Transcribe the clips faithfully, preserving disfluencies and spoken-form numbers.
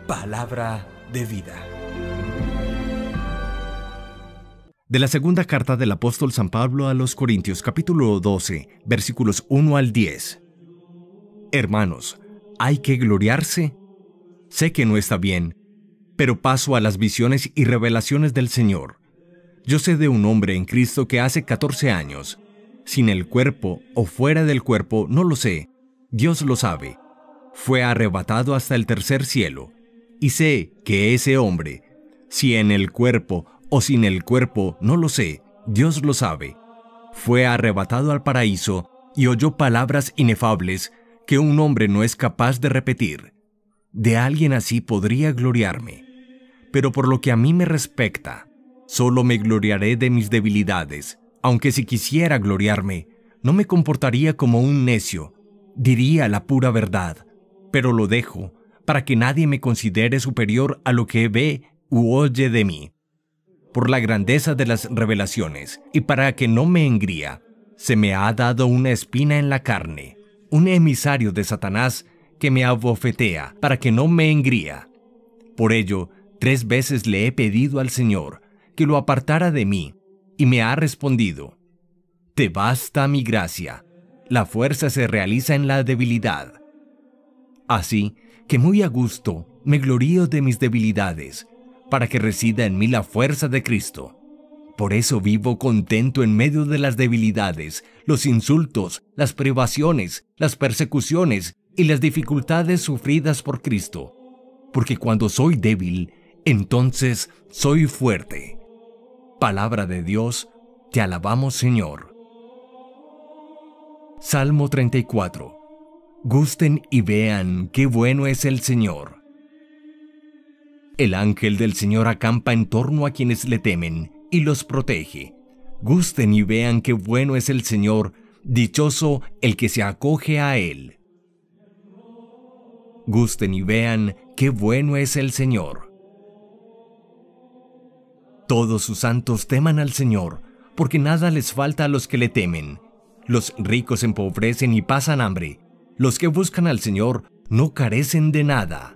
Palabra de vida. De la segunda carta del apóstol San Pablo a los Corintios, capítulo doce, versículos uno al diez. Hermanos, ¿hay que gloriarse? Sé que no está bien, pero paso a las visiones y revelaciones del Señor. Yo sé de un hombre en Cristo que hace catorce años, sin el cuerpo o fuera del cuerpo, no lo sé, Dios lo sabe, fue arrebatado hasta el tercer cielo, y sé que ese hombre, si en el cuerpo o sin el cuerpo, no lo sé, Dios lo sabe, fue arrebatado al paraíso y oyó palabras inefables que un hombre no es capaz de repetir. De alguien así podría gloriarme, pero por lo que a mí me respecta, solo me gloriaré de mis debilidades, aunque si quisiera gloriarme, no me comportaría como un necio, diría la pura verdad, pero lo dejo para que nadie me considere superior a lo que ve u oye de mí. Por la grandeza de las revelaciones, y para que no me engría, se me ha dado una espina en la carne, un emisario de Satanás que me abofetea para que no me engría. Por ello, tres veces le he pedido al Señor que lo apartara de mí, y me ha respondido: «Te basta mi gracia, la fuerza se realiza en la debilidad». Así que muy a gusto me glorío de mis debilidades, para que resida en mí la fuerza de Cristo. Por eso vivo contento en medio de las debilidades, los insultos, las privaciones, las persecuciones y las dificultades sufridas por Cristo. Porque cuando soy débil, entonces soy fuerte. Palabra de Dios, te alabamos, Señor. Salmo treinta y cuatro. Gusten y vean qué bueno es el Señor. El ángel del Señor acampa en torno a quienes le temen y los protege. Gusten y vean qué bueno es el Señor, dichoso el que se acoge a Él. Gusten y vean qué bueno es el Señor. Todos sus santos teman al Señor, porque nada les falta a los que le temen. Los ricos empobrecen y pasan hambre. Los que buscan al Señor no carecen de nada.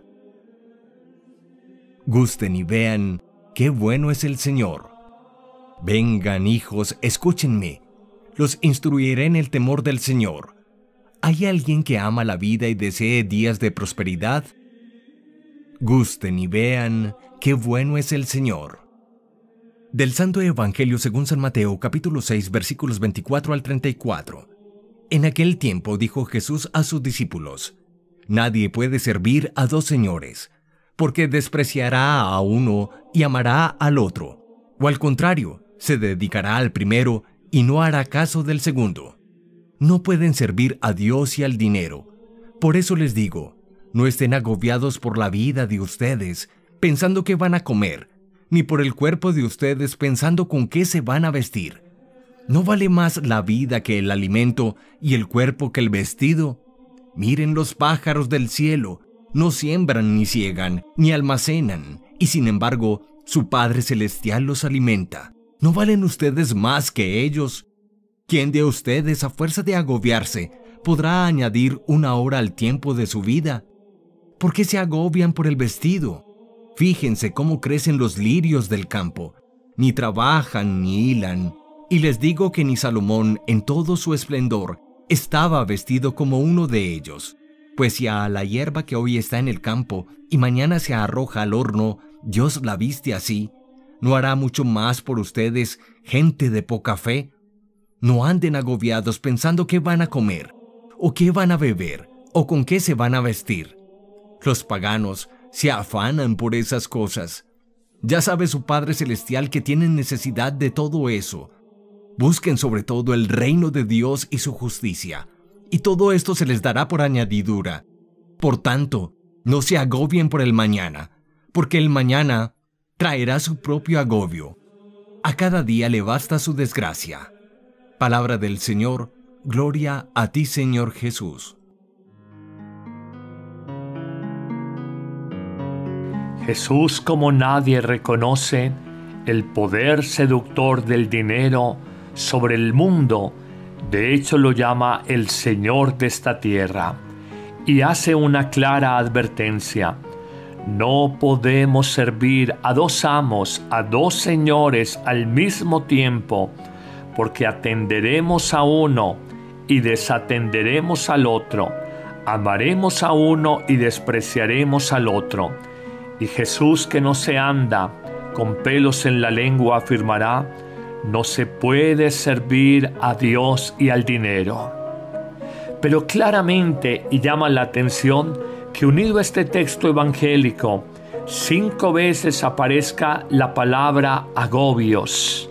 Gusten y vean qué bueno es el Señor. Vengan, hijos, escúchenme. Los instruiré en el temor del Señor. ¿Hay alguien que ama la vida y desee días de prosperidad? Gusten y vean qué bueno es el Señor. Del Santo Evangelio según San Mateo, capítulo seis, versículos veinticuatro al treinta y cuatro. En aquel tiempo dijo Jesús a sus discípulos: «Nadie puede servir a dos señores, porque despreciará a uno y amará al otro, o al contrario, se dedicará al primero y no hará caso del segundo. No pueden servir a Dios y al dinero. Por eso les digo, no estén agobiados por la vida de ustedes, pensando qué van a comer, ni por el cuerpo de ustedes pensando con qué se van a vestir. ¿No vale más la vida que el alimento y el cuerpo que el vestido? Miren los pájaros del cielo. No siembran ni ciegan, ni almacenan, y sin embargo, su Padre Celestial los alimenta. ¿No valen ustedes más que ellos? ¿Quién de ustedes, a fuerza de agobiarse, podrá añadir una hora al tiempo de su vida? ¿Por qué se agobian por el vestido? Fíjense cómo crecen los lirios del campo. Ni trabajan ni hilan. Y les digo que ni Salomón, en todo su esplendor, estaba vestido como uno de ellos. Pues si a la hierba que hoy está en el campo y mañana se arroja al horno, Dios la viste así, ¿no hará mucho más por ustedes, gente de poca fe? No anden agobiados pensando qué van a comer, o qué van a beber, o con qué se van a vestir. Los paganos se afanan por esas cosas. Ya sabe su Padre Celestial que tienen necesidad de todo eso. Busquen sobre todo el reino de Dios y su justicia, y todo esto se les dará por añadidura. Por tanto, no se agobien por el mañana, porque el mañana traerá su propio agobio. A cada día le basta su desgracia. Palabra del Señor, gloria a ti, Señor Jesús. Jesús, como nadie, reconoce el poder seductor del dinero sobre el mundo. De hecho, lo llama el Señor de esta tierra y hace una clara advertencia: No podemos servir a dos amos, a dos señores al mismo tiempo, porque atenderemos a uno y desatenderemos al otro. Amaremos a uno y despreciaremos al otro. Y Jesús, que no se anda con pelos en la lengua, afirmará: no se puede servir a Dios y al dinero. Pero claramente, y llama la atención, que unido a este texto evangélico, cinco veces aparezca la palabra agobios,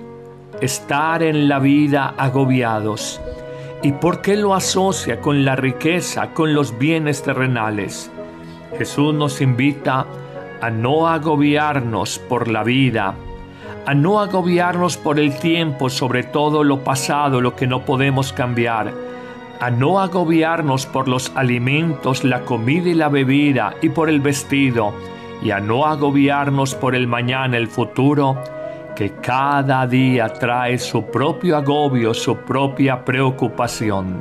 estar en la vida agobiados. ¿Y por qué lo asocia con la riqueza, con los bienes terrenales? Jesús nos invita a no agobiarnos por la vida, a no agobiarnos por el tiempo, sobre todo lo pasado, lo que no podemos cambiar, a no agobiarnos por los alimentos, la comida y la bebida, y por el vestido, y a no agobiarnos por el mañana, el futuro, que cada día trae su propio agobio, su propia preocupación.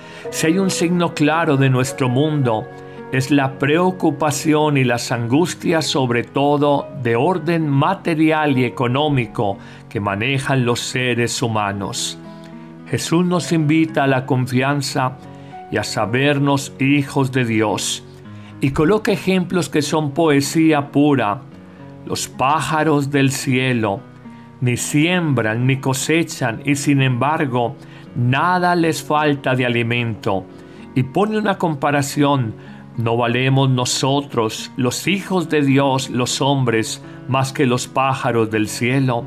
Si hay un signo claro de nuestro mundo, es la preocupación y las angustias, sobre todo de orden material y económico, que manejan los seres humanos. Jesús nos invita a la confianza y a sabernos hijos de Dios, y coloca ejemplos que son poesía pura. Los pájaros del cielo ni siembran ni cosechan, y sin embargo nada les falta de alimento. Y pone una comparación: ¿no valemos nosotros, los hijos de Dios, los hombres, más que los pájaros del cielo?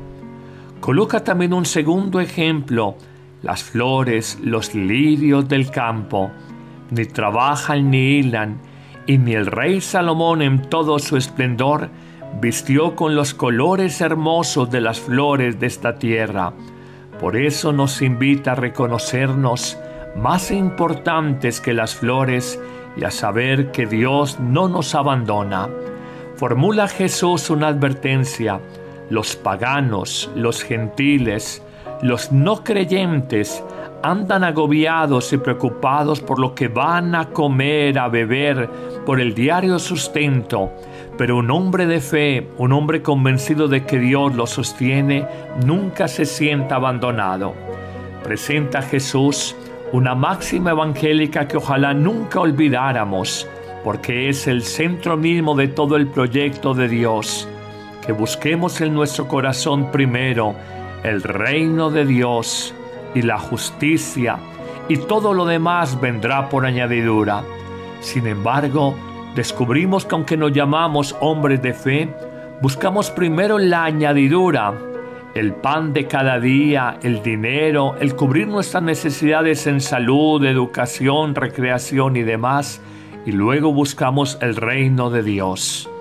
Coloca también un segundo ejemplo: las flores, los lirios del campo, ni trabajan ni hilan, y ni el rey Salomón en todo su esplendor vistió con los colores hermosos de las flores de esta tierra. Por eso nos invita a reconocernos más importantes que las flores y a saber que Dios no nos abandona. Formula Jesús una advertencia: los paganos, los gentiles, los no creyentes andan agobiados y preocupados por lo que van a comer, a beber, por el diario sustento. Pero un hombre de fe, un hombre convencido de que Dios lo sostiene, nunca se sienta abandonado. Presenta Jesús una máxima evangélica que ojalá nunca olvidáramos, porque es el centro mismo de todo el proyecto de Dios. Que busquemos en nuestro corazón primero el reino de Dios y la justicia, y todo lo demás vendrá por añadidura. Sin embargo, descubrimos que aunque nos llamamos hombres de fe, buscamos primero la añadidura, el pan de cada día, el dinero, el cubrir nuestras necesidades en salud, educación, recreación y demás, y luego buscamos el reino de Dios.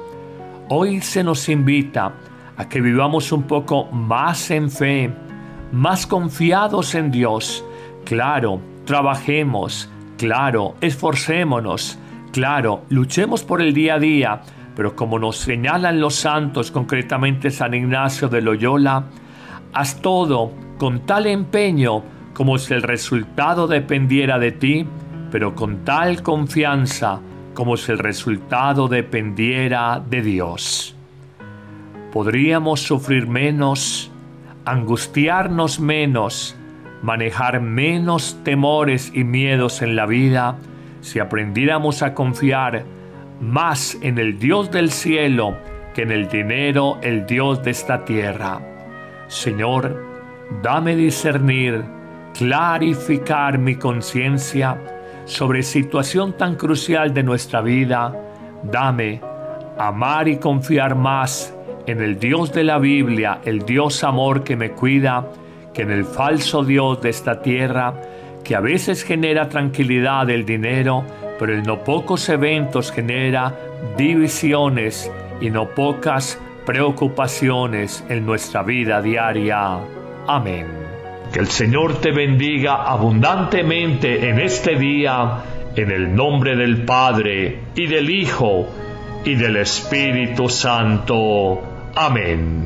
Hoy se nos invita a que vivamos un poco más en fe, más confiados en Dios. Claro, trabajemos, claro, esforcémonos, claro, luchemos por el día a día, pero como nos señalan los santos, concretamente San Ignacio de Loyola, haz todo con tal empeño como si el resultado dependiera de ti, pero con tal confianza como si el resultado dependiera de Dios. Podríamos sufrir menos, angustiarnos menos, manejar menos temores y miedos en la vida si aprendiéramos a confiar más en el Dios del cielo que en el dinero, el Dios de esta tierra. Señor, dame discernir, clarificar mi conciencia sobre situación tan crucial de nuestra vida. Dame amar y confiar más en el Dios de la Biblia, el Dios amor que me cuida, que en el falso Dios de esta tierra, que a veces genera tranquilidad el dinero, pero en no pocos eventos genera divisiones y no pocas preocupaciones en nuestra vida diaria. Amén. Que el Señor te bendiga abundantemente en este día, en el nombre del Padre, y del Hijo, y del Espíritu Santo. Amén.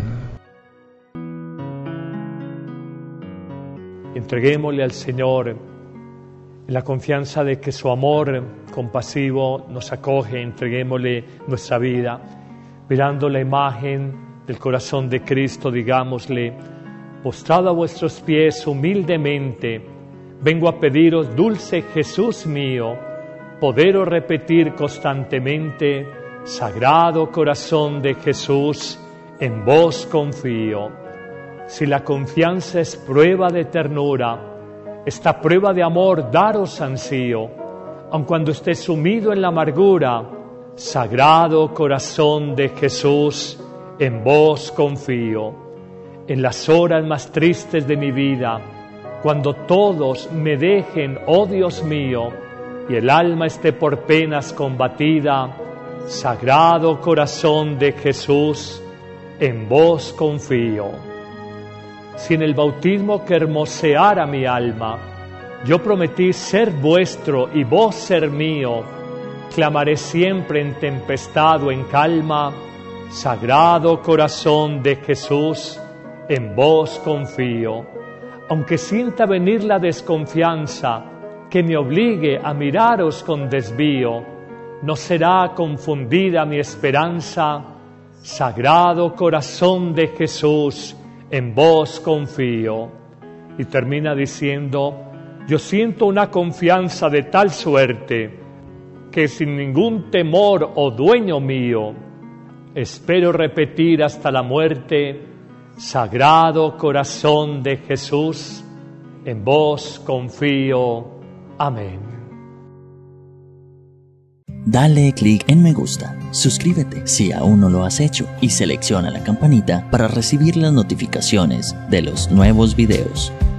Entreguémosle al Señor en la confianza de que su amor compasivo nos acoge. Entreguémosle nuestra vida Mirando la imagen del corazón de Cristo, digámosle: postrado a vuestros pies humildemente, vengo a pediros, dulce Jesús mío, poderos repetir constantemente: Sagrado Corazón de Jesús, en vos confío. Si la confianza es prueba de ternura, esta prueba de amor daros ansío, aun cuando esté sumido en la amargura. Sagrado Corazón de Jesús, en vos confío. En las horas más tristes de mi vida, cuando todos me dejen, oh Dios mío, y el alma esté por penas combatida, Sagrado Corazón de Jesús, en vos confío. Si en el bautismo que hermoseara mi alma, yo prometí ser vuestro y vos ser mío, clamaré siempre en tempestad o en calma: Sagrado Corazón de Jesús, en vos confío. Aunque sienta venir la desconfianza que me obligue a miraros con desvío, no será confundida mi esperanza. Sagrado Corazón de Jesús, en vos confío. Y termina diciendo: yo siento una confianza de tal suerte que sin ningún temor, oh dueño mío, espero repetir hasta la muerte: Sagrado Corazón de Jesús, en vos confío. Amén. Dale clic en me gusta, suscríbete si aún no lo has hecho y selecciona la campanita para recibir las notificaciones de los nuevos videos.